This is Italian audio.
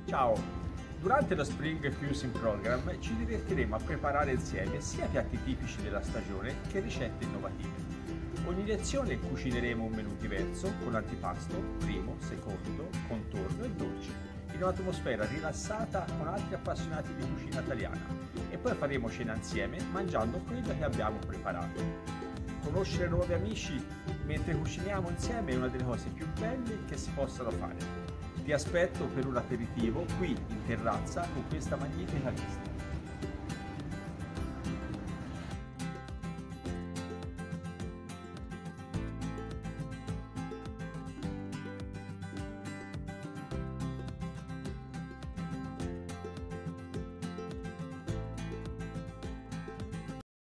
Ciao! Durante lo Spring Cuisine Program ci divertiremo a preparare insieme sia piatti tipici della stagione che ricette innovative. Ogni lezione cucineremo un menù diverso con antipasto, primo, secondo, contorno e dolce, in un'atmosfera rilassata con altri appassionati di cucina italiana, e poi faremo cena insieme mangiando quello che abbiamo preparato. Conoscere nuovi amici mentre cuciniamo insieme è una delle cose più belle che si possano fare. Ti aspetto per un aperitivo qui in terrazza con questa magnifica vista.